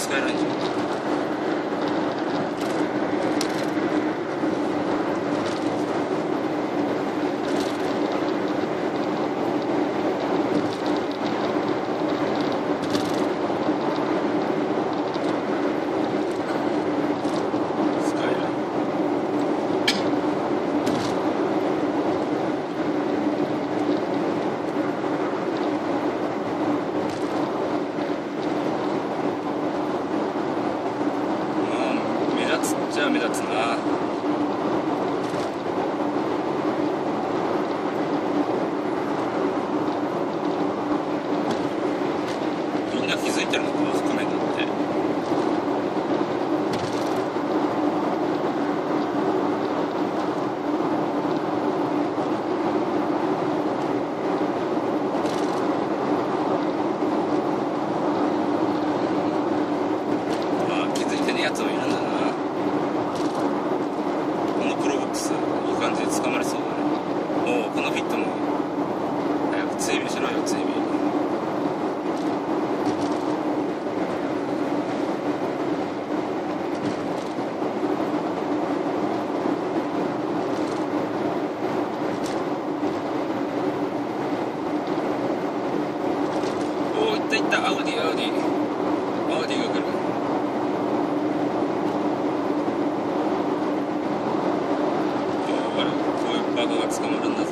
スカイラインじゃん。じゃあ目立つな。みんな気づいてるのかな、覆面だって。ああ、気づいてるやつもいるんだな。いい感じで捕まりそうだね。おお、このフィットも早く追尾しろよ、追尾。おお、いったいった、アウディが来る。バカが捕まるんだぞ。